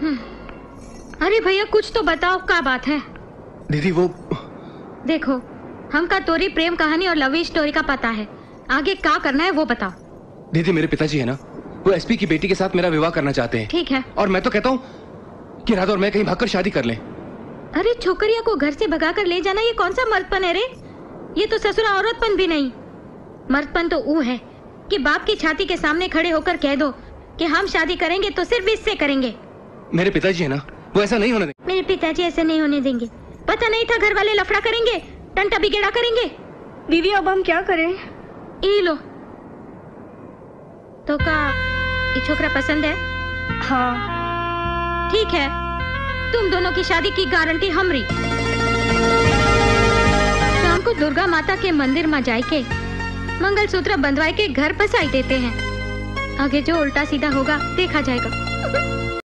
अरे भैया कुछ तो बताओ, क्या बात है? दीदी वो देखो, हमका तोरी प्रेम कहानी और लव स्टोरी का पता है, आगे क्या करना है वो बताओ। दीदी मेरे पिताजी है ना, वो एसपी की बेटी के साथ मेरा विवाह करना चाहते हैं। ठीक है। और मैं तो कहता हूँ कि राधा और मैं कहीं भागकर शादी कर लें। अरे छोकरिया को घर से भगाकर ले जाना ये कौन सा मर्दपन है रे? ये तो ससुरा औरतपन भी नहीं। मर्दपन तो वो है कि बाप की छाती के सामने खड़े होकर कह दो कि हम शादी करेंगे तो सिर्फ इससे करेंगे। मेरे पिताजी है ना, वो ऐसा नहीं होने देंगे। मेरे पिताजी ऐसे नहीं होने देंगे। पता नहीं था घर वाले लफड़ा करेंगे, टंटा बिगेड़ा करेंगे। दीदी अब हम क्या करें? ई लो तो का ये छोकरा पसंद है? हाँ ठीक है, तुम दोनों की शादी की गारंटी हमरी। शाम को दुर्गा माता के मंदिर में जाए के मंगलसूत्र बंधवाए के घर पसाई देते हैं। आगे जो उल्टा सीधा होगा देखा जाएगा।